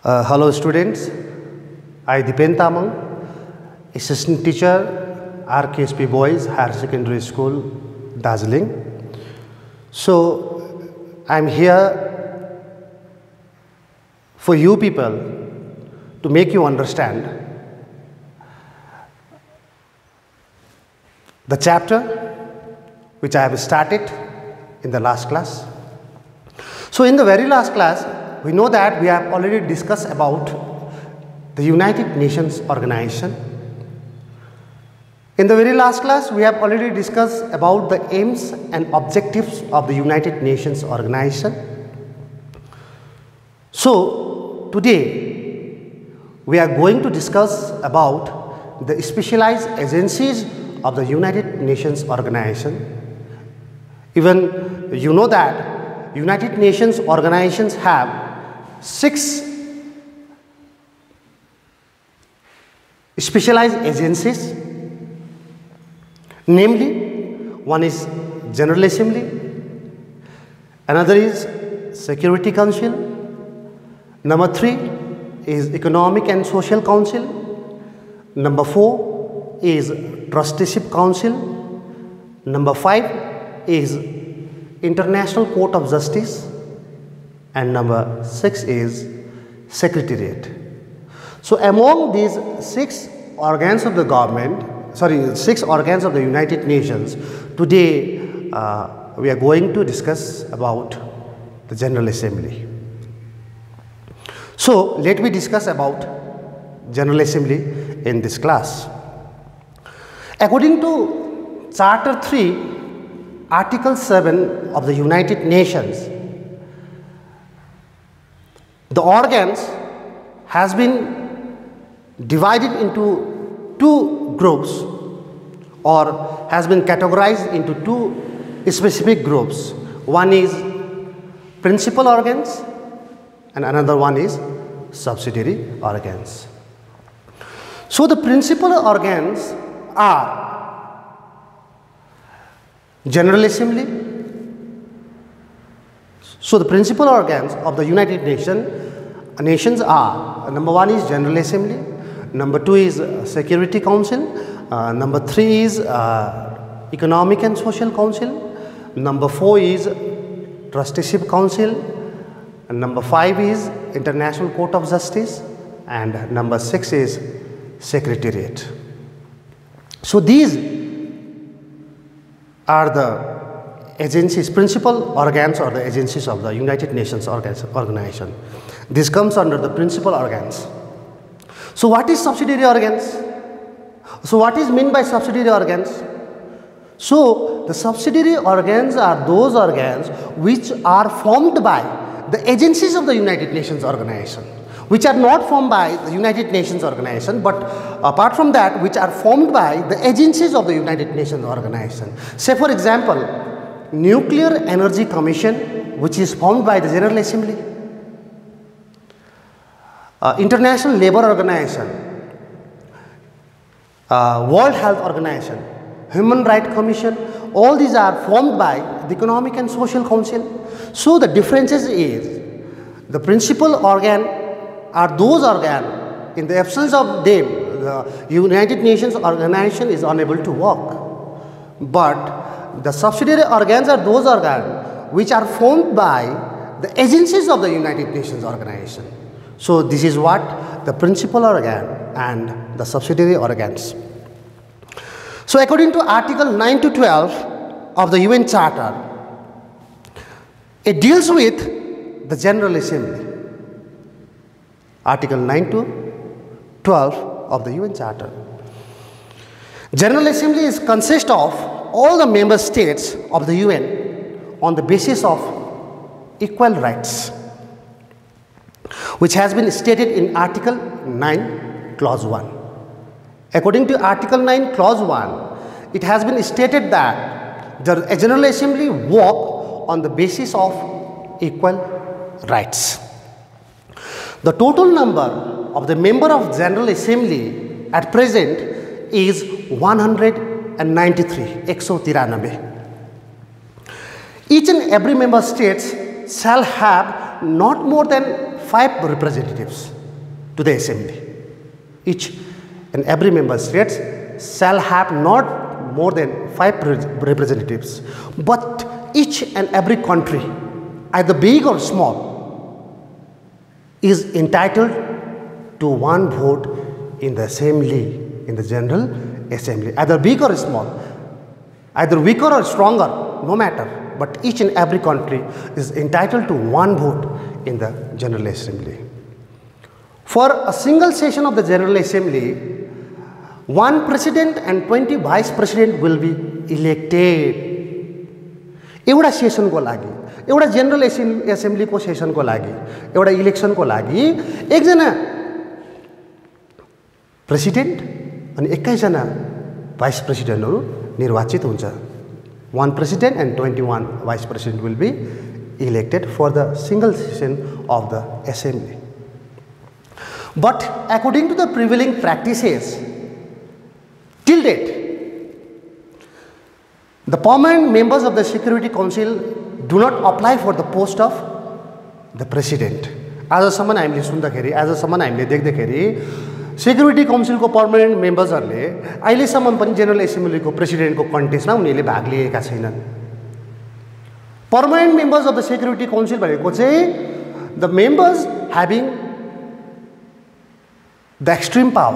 Hello students, I Dipen Tamang, Assistant Teacher, RKSP Boys Higher Secondary School, Darjeeling. So, I am here for you people to make you understand the chapter which I have started in the last class. So, in the very last class, we know that we have already discussed about the United Nations Organization. In the very last class, we have already discussed about the aims and objectives of the United Nations Organization. So, today we are going to discuss about the specialized agencies of the United Nations Organization. Even you know that United Nations organizations have 6 specialized agencies, namely, one is General Assembly, another is Security Council, number 3 is Economic and Social Council, number 4 is Trusteeship Council, number 5 is International Court of Justice, and number 6 is Secretariat. So, among these 6 organs of the government, 6 organs of the United Nations, today we are going to discuss about the General Assembly. So, let me discuss about General Assembly in this class. According to Charter 3, Article 7 of the United Nations, the organs has been divided into 2 groups or has been categorized into 2 specific groups. One is principal organs and another one is subsidiary organs. So, the principal organs are General Assembly. So, the principal organs of the United Nations are, number 1 is General Assembly, number 2 is Security Council, number 3 is Economic and Social Council, number 4 is Trusteeship Council, and number 5 is International Court of Justice, and number 6 is Secretariat. So, these are the agencies, principal organs or the agencies of the United Nations Organization. This comes under the principal organs. So, what is subsidiary organs? So, what is meant by subsidiary organs? So, the subsidiary organs are those organs which are formed by the agencies of the United Nations Organization, which are not formed by the United Nations Organization, but apart from that, which are formed by the agencies of the United Nations Organization. Say for example, Nuclear Energy Commission, which is formed by the General Assembly, International Labour Organization, World Health Organization, Human Rights Commission, all these are formed by the Economic and Social Council. So, the differences is the principal organ are those organs, in the absence of them, the United Nations Organization is unable to work. But the subsidiary organs are those organs which are formed by the agencies of the United Nations Organization. So, this is what the principal organ and the subsidiary organs. So, according to Article 9 to 12 of the UN Charter, it deals with the General Assembly. Article 9 to 12 of the UN Charter. General Assembly consists of all the member states of the UN on the basis of equal rights, which has been stated in Article 9 Clause 1. According to Article 9 Clause 1, it has been stated that the General Assembly work on the basis of equal rights. The total number of the member of General Assembly at present is 193, 193. Each and every member states shall have not more than 5 representatives to the assembly. Each and every member states shall have not more than 5 representatives, but each and every country, either big or small, is entitled to 1 vote in the assembly, in the General Assembly, either big or small, either weaker or stronger, no matter, but each and every country is entitled to 1 vote in the General Assembly. For a single session of the General Assembly, 1 president and 20 vice president will be elected. एउटा सेसनको लागि, एउटा general एसेम्ब्लीको सेसनको लागि, एउटा इलेक्सनको लागि एकजना president अनि 21 जना vice प्रेसिडेन्टहरू निर्वाचित हुन्छ. 1 president and 21 vice president will be elected for the single session of the assembly. But according to the prevailing practices till date, the permanent members of the Security Council do not apply for the post of the president. आजसम्म हामीले सुन्दाखेरि, आजसम्म हामीले देख्दाखेरि security काउन्सिलको permanent मेम्बर्सहरूले अहिलेसम्म पनि general एसेम्ब्लीको प्रेसिडेन्टको कन्टेस्टमा उनीहरूले भाग लिएका छैनन्. Permanent members of the security council भनेको चाहिँ the members having the extreme power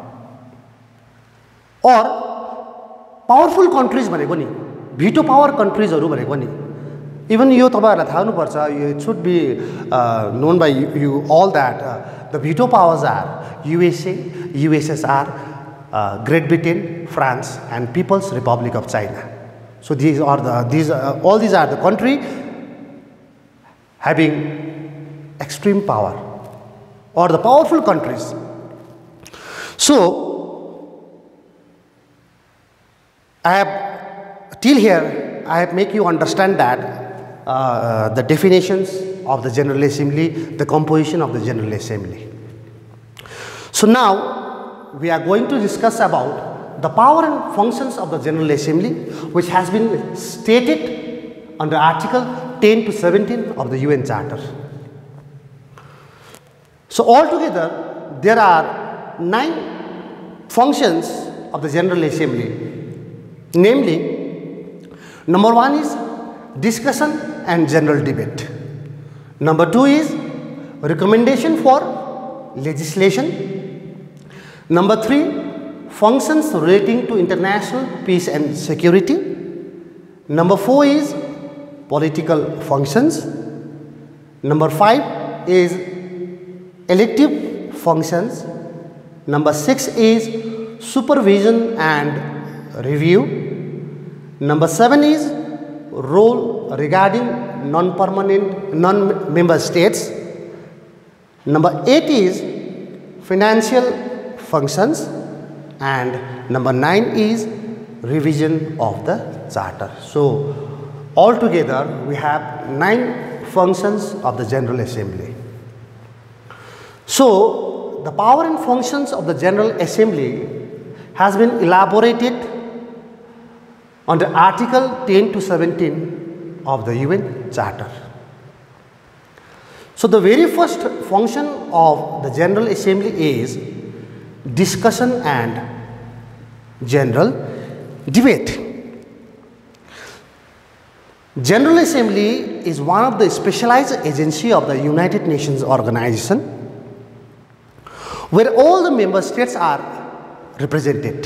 और पावरफुल कन्ट्रिज भनेको नि, भिटो पावर कन्ट्रिजहरू भनेको नि. इभन यो तपाईहरुलाई थाहा हुनुपर्छ, it should be known by you all that the veto powers are USA, USSR, Great Britain, France, and People's Republic of China. So all these are the country having extreme power or the powerful countries. So I have till here I have make you understand that the definitions of the General Assembly, the composition of the General Assembly. So now we are going to discuss about the power and functions of the General Assembly, which has been stated under Article 10 to 17 of the UN Charter. So altogether there are 9 functions of the General Assembly. Namely, number 1 is discussion and general debate. Number 2 is recommendation for legislation. Number 3, functions relating to international peace and security. Number 4 is political functions. Number 5 is elective functions. Number 6 is supervision and review. Number 7 is role regarding non-member states. Number 8 is financial functions, and number 9 is revision of the charter. So altogether we have 9 functions of the General Assembly. So the power and functions of the General Assembly has been elaborated under Article 10 to 17 of the UN Charter. So the very first function of the General Assembly is discussion and general debate. General Assembly is one of the specialized agency of the United Nations Organization, where all the member states are represented.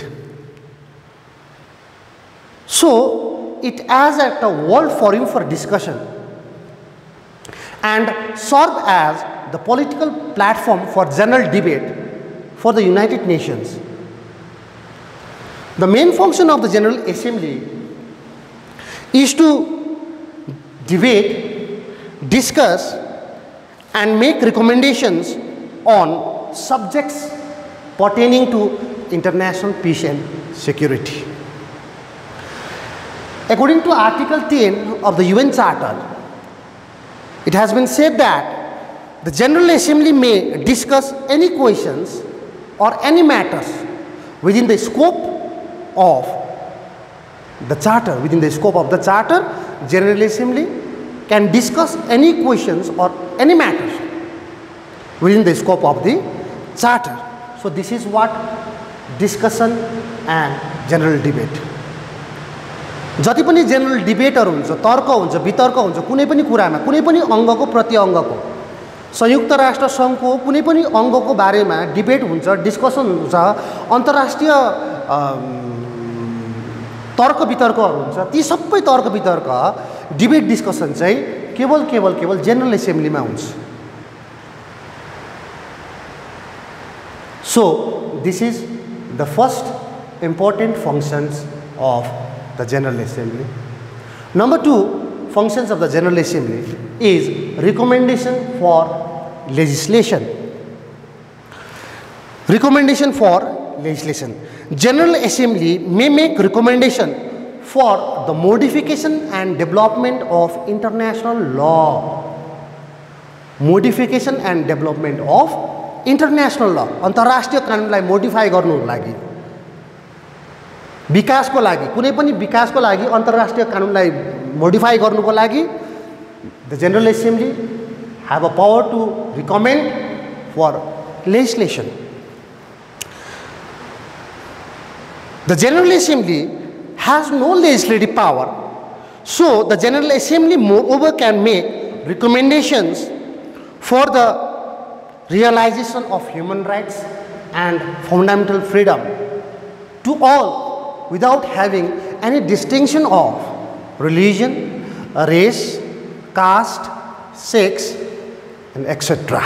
So it acts as a world forum for discussion and serve as the political platform for general debate for the United Nations. The main function of the General Assembly is to debate, discuss and make recommendations on subjects pertaining to international peace and security. According to Article 10 of the UN Charter, it has been said that the General Assembly may discuss any questions or any matters within the scope of the Charter. Within the scope of the Charter, General Assembly can discuss any questions or any matters within the scope of the charter. So this is what discussion and general debate. जति पनि general डिबेटहरु हुन्छ, तर्क हुन्छ, वितर्क हुन्छ, कुनै पनि कुरामा, कुनै पनि अङ्गको प्रति अङ्गको, संयुक्त राष्ट्र संघको कुनै पनि अङ्गको बारेमा डिबेट हुन्छ, डिस्कसन हुन्छ, अन्तर्राष्ट्रिय तर्क वितर्कहरु हुन्छ, ती सबै तर्क वितर्क डिबेट डिस्कसन चाहिँ केवल जनरल एसेम्ब्लीमा हुन्छ. So this is the first important functions of the General Assembly. Number 2 functions of the General Assembly is recommendation for legislation. Recommendation for legislation. General Assembly may make recommendation for the modification and development of international law. Modification and development of international law. अन्तर्राष्ट्रिय कानुनलाई modify गर्नुको लागि, विकासको लागि, कुनै पनि विकासको लागि अन्तर्राष्ट्रिय कानुनलाई मोडिफाई गर्नुको लागि the General Assembly have a power to recommend for legislation. The General Assembly has no legislative power, so the General Assembly moreover can make recommendations for the realization of human rights and fundamental freedom to all without having any distinction of religion, race, caste, sex, and etc.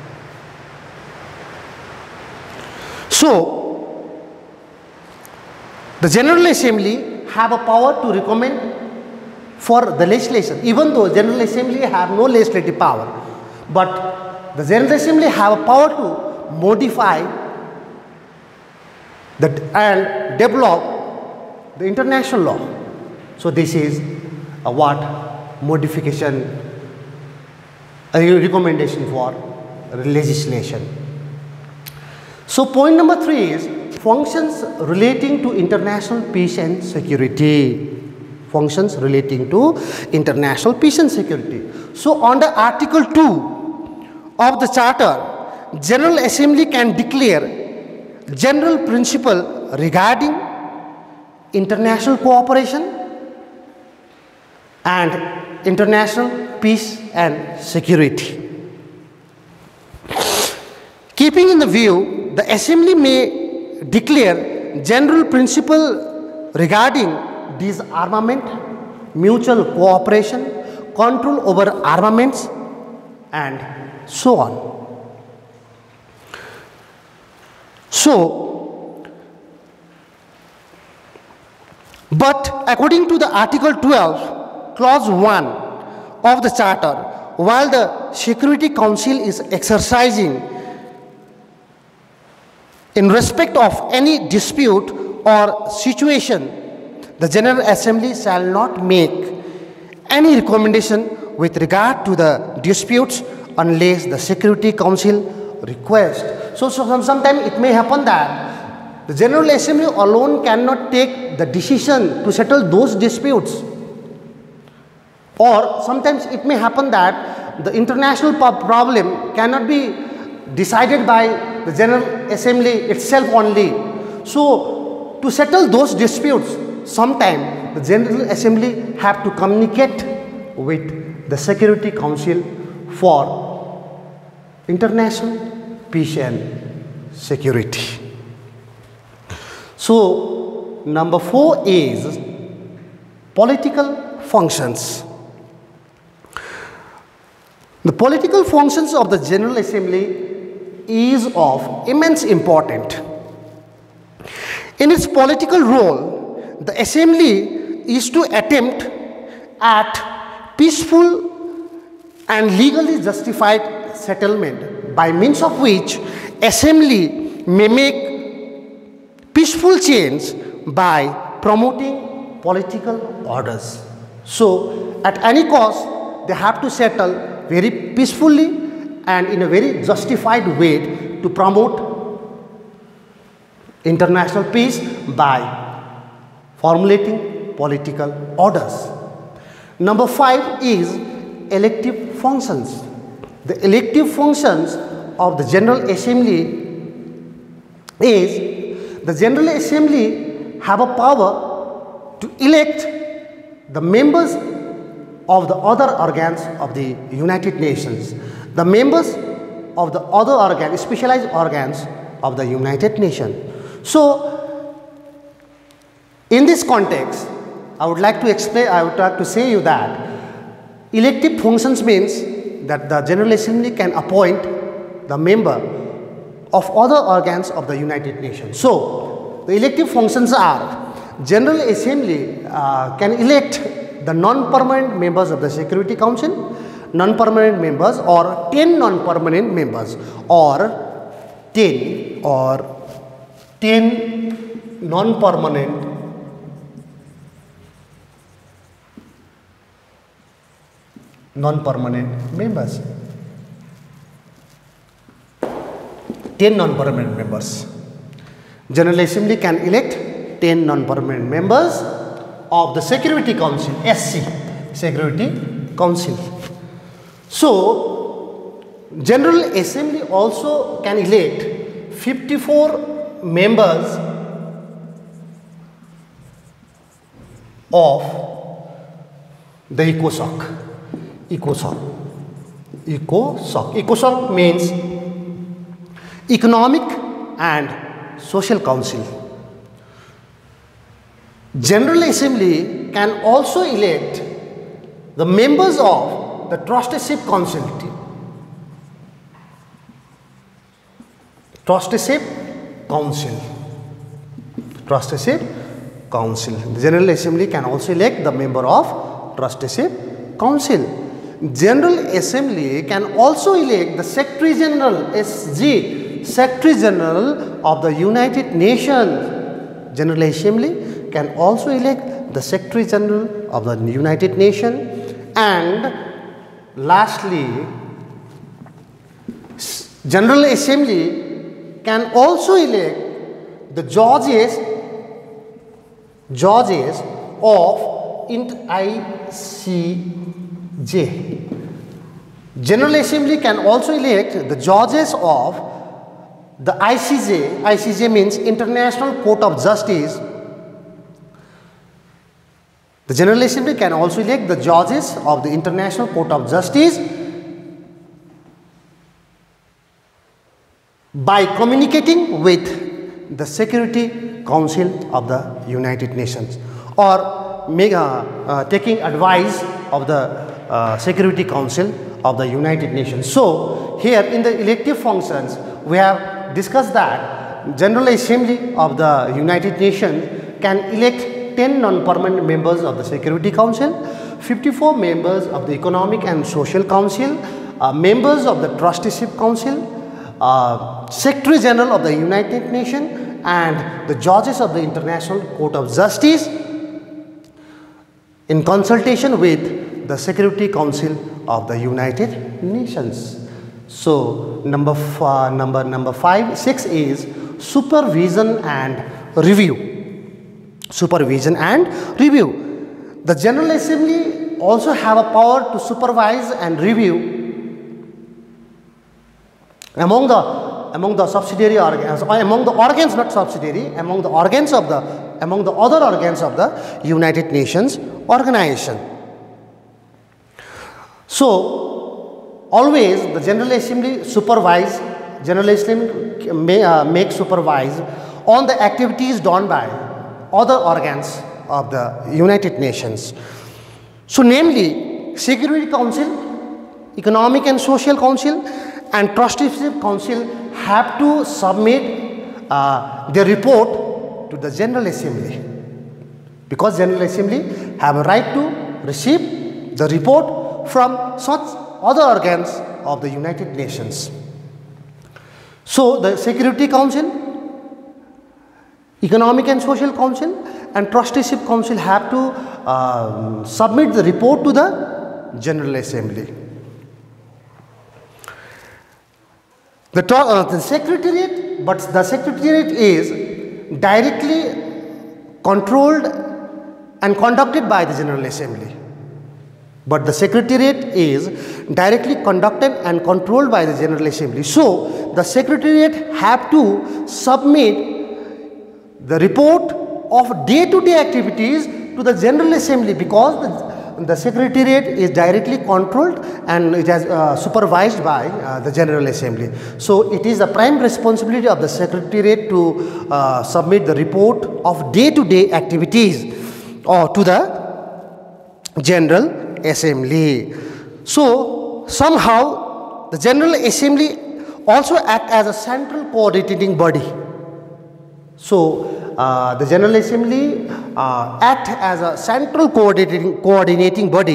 So, the General Assembly have a power to recommend for the legislation, even though General Assembly have no legislative power, but the General Assembly have a power to modify and develop the international law. So this is what modification, a recommendation for legislation. So point number 3 is functions relating to international peace and security. Functions relating to international peace and security. So under Article 2 of the Charter, General Assembly can declare general principle regarding international cooperation and international peace and security. Keeping in the view, the Assembly may declare general principle regarding disarmament, mutual cooperation, control over armaments, and so on. So, but according to the Article 12, Clause 1 of the Charter, while the Security Council is exercising in respect of any dispute or situation, the General Assembly shall not make any recommendation with regard to the disputes unless the Security Council requests. So sometimes it may happen that the General Assembly alone cannot take the decision to settle those disputes. Or sometimes it may happen that the international problem cannot be decided by the General Assembly itself only. So to settle those disputes, sometimes the General Assembly have to communicate with the Security Council for international peace and security. So number 4 is political functions. The political functions of the General Assembly is of immense importance. In its political role, the Assembly is to attempt at peaceful and legally justified settlement, by means of which Assembly may make peaceful change by promoting political orders. So at any cost, they have to settle very peacefully and in a very justified way to promote international peace by formulating political orders. Number 5 is elective functions. The elective functions of the General Assembly is the General Assembly have a power to elect the members of the other organs of the United Nations, the members of the other organs, specialized organs of the United Nations. So, in this context, I would like to say you that elective functions means that the General Assembly can appoint the member of other organs of the United Nations. So, the elective functions are General Assembly can elect the non-permanent members of the Security Council, non-permanent members or 10 non-permanent members or 10 non-permanent members. 10 non-permanent members. General Assembly can elect 10 non-permanent members of the Security Council, SC, Security Council. So, General Assembly also can elect 54 members of the ECOSOC. ECOSOC means Economic and Social Council. General Assembly can also elect the members of the Trusteeship Council. Trusteeship Council. The General Assembly can also elect the member of Trusteeship Council. General Assembly can also elect the Secretary General, SG, Secretary General of the United Nations. General Assembly can also elect the Secretary General of the United Nations. And lastly, General Assembly can also elect the judges of ICJ. General Assembly can also elect the judges of the ICJ. ICJ means International Court of Justice. The General Assembly can also elect the judges of the International Court of Justice by communicating with the Security Council of the United Nations or taking advice of the Security Council of the United Nations. So, here in the elective functions, we have discussed that General Assembly of the United Nations can elect 10 non-permanent members of the Security Council, 54 members of the Economic and Social Council, members of the Trusteeship Council, Secretary General of the United Nations, and the judges of the International Court of Justice in consultation with the Security Council of the United Nations. So, number 6 is supervision and review. Supervision and review. The General Assembly also have a power to supervise and review among the subsidiary organs, among the organs, not subsidiary, among the other organs of the United Nations organization. So, always the General Assembly supervise, General Assembly may supervise on the activities done by other organs of the United Nations. So, namely Security Council, Economic and Social Council and Trusteeship Council have to submit their report to the General Assembly, because General Assembly have a right to receive the report from such other organs of the United Nations. So, the Security Council, Economic and Social Council and Trusteeship Council have to submit the report to the General Assembly. The Secretariat is directly controlled and conducted by the General Assembly. but the Secretariat is directly conducted and controlled by the General Assembly. So, the Secretariat have to submit the report of day-to-day activities to the General Assembly, because the Secretariat is directly controlled and it is supervised by the General Assembly. So, it is the prime responsibility of the Secretariat to submit the report of day-to-day activities to the General Assembly. So, somehow the General Assembly also act as a central coordinating body. So, the General Assembly act as a central coordinating body,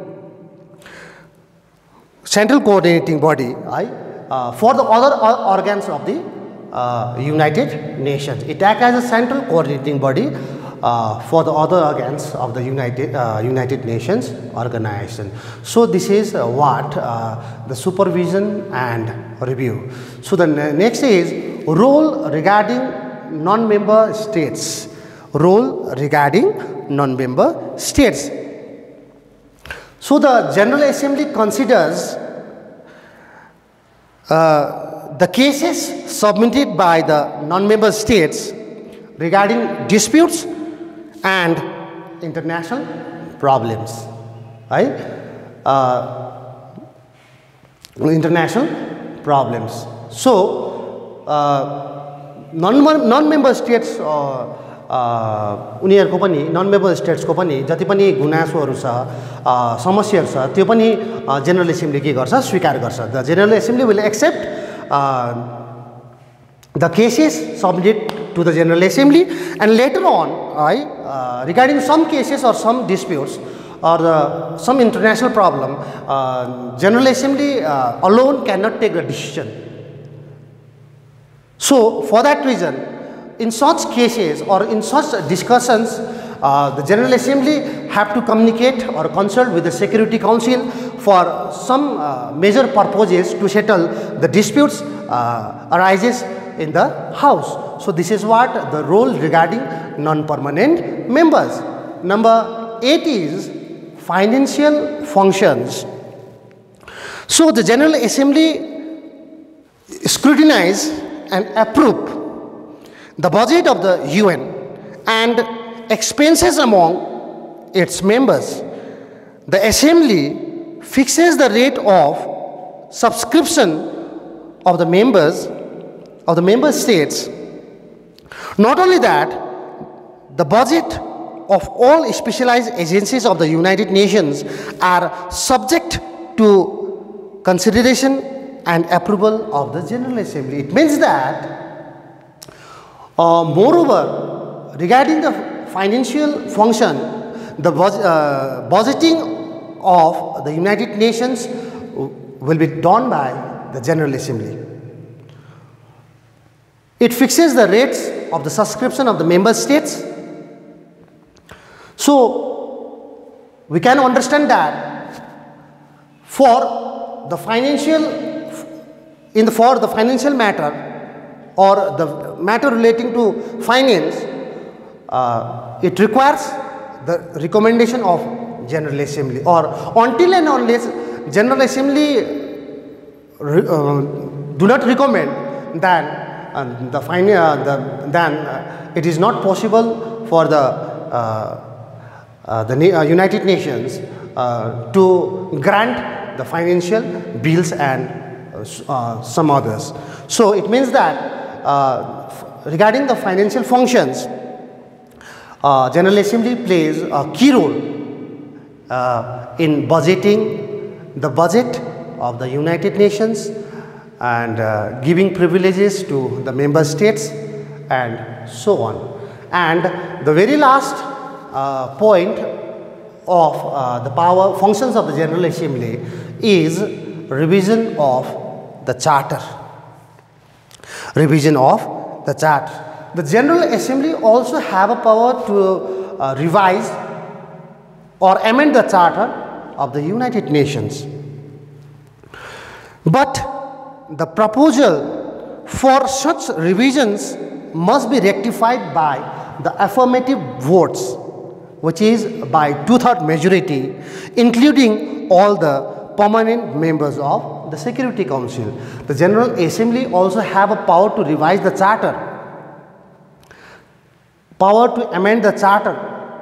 for the other organs of the United Nations. It acts as a central coordinating body for the other organs of the United Nations organization. So, this is what the supervision and review. So, the next is role regarding non-member states. Role regarding non-member states. So, the General Assembly considers the cases submitted by the non-member states regarding disputes and international problems, right? International problems. So, non-member states उनीहरुको पनि non-member states को पनि जति पनि गुनासोहरु छ समस्याहरु छ त्यो पनि General Assembly के गर्छ स्वीकार गर्छ. The General Assembly will accept the cases submitted to the General Assembly, and later on regarding some cases or some disputes or some international problem, General Assembly alone cannot take the decision. So, for that reason, in such cases or in such discussions, the General Assembly have to communicate or consult with the Security Council for some major purposes to settle the disputes arises in the House. So, this is what the role regarding non-permanent members. Number 8 is financial functions. So, the General Assembly scrutinize and approve the budget of the UN and expenses among its members. The Assembly fixes the rate of subscription of the members of the member states. Not only that, the budget of all specialized agencies of the United Nations are subject to consideration and approval of the General Assembly. It means that moreover, regarding the financial function, the budgeting of the United Nations will be done by the General Assembly. It fixes the rates of the subscription of the member states. So, we can understand that for the financial matter or the matter relating to finance, it requires the recommendation of General Assembly, or until and unless General Assembly do not recommend, then it is not possible for the United Nations to grant the financial bills and some others. So, it means that regarding the financial functions, General Assembly plays a key role in budgeting the budget of the United Nations and giving privileges to the member states and so on. And the very last point of the functions of the General Assembly is revision of the Charter. Revision of the Charter. The General Assembly also have a power to revise or amend the Charter of the United Nations. But the proposal for such revisions must be rectified by the affirmative votes which is by 2/3 majority, including all the permanent members of the Security Council. The General Assembly also have a power to revise the charter, power to amend the charter,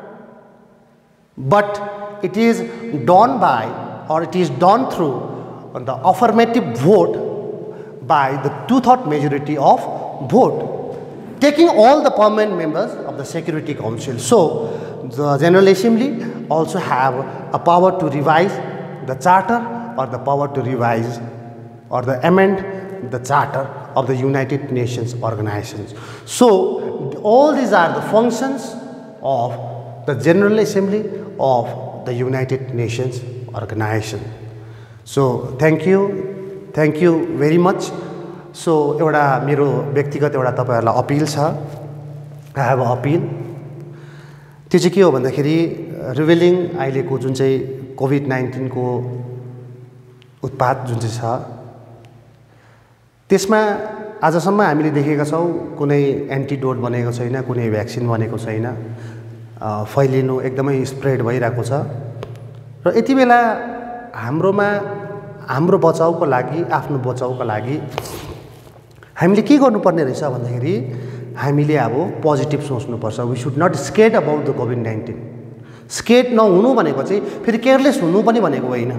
but it is done by, or it is done through the affirmative vote by the 2/3 majority of vote, taking all the permanent members of the Security Council. So the General Assembly also have a power to revise the charter, or the power to revise or the amend the charter of the United Nations organizations. So all these are the functions of the General Assembly of the United Nations organization. So thank you very much. So एउटा मेरो व्यक्तिगत एउटा तपाईहरुलाई appeal छ, I have an appeal. त्यो चाहिँ के हो भन्दाखेरि रिभेलिङ अहिलेको जुन चाहिँ कोभिड-19 को उत्पात जुन चाहिँ छ त्यसमा आजसम्म हामीले देखेका छौं कुनै एन्टिडोट बनेको छैन, कुनै भ्याक्सिन बनेको छैन, फैलिनु एकदमै स्प्रेड भइरहेको छ र यति बेला हाम्रोमा हाम्रो बचाउको लागि, आफ्नो बचाउको लागि हामीले के गर्नुपर्ने रहेछ भन्दाखेरि हामीले अब पोजिटिभ सोच्नुपर्छ. We should not scared about the कोभिड-19. स्केड नहुनु भनेको चाहिँ फेरि केयरलेस हुनु पनि भनेको होइन.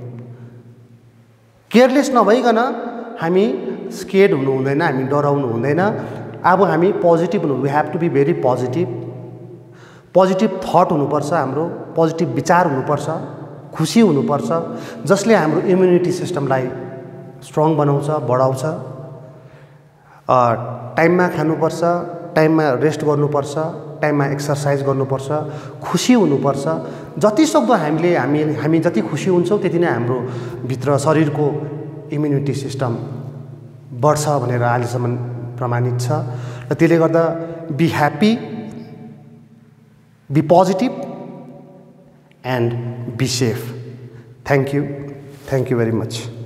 केयरलेस नभइकन हामी स्केड हुनु हुँदैन, हामी डराउनु हुँदैन. अब हामी पोजिटिभ हुनु, we have to be very positive. Positive thought हुनुपर्छ, हाम्रो पोजिटिभ विचार हुनुपर्छ, खुसी हुनुपर्छ, जसले हाम्रो इम्युनिटी सिस्टमलाई स्ट्रङ बनाउँछ, बढाउँछ. टाइममा खानुपर्छ, टाइममा रेस्ट गर्नुपर्छ, टाइममा एक्सरसाइज गर्नुपर्छ, खुसी हुनुपर्छ. जति सक्दो हामी जति खुसी हुन्छौं त्यति नै हाम्रो भित्र शरीरको इम्युनिटी सिस्टम बढ्छ भनेर अहिलेसम्म प्रमाणित छ. र त्यसले गर्दा be happy, be positive and be safe. Thank you very much.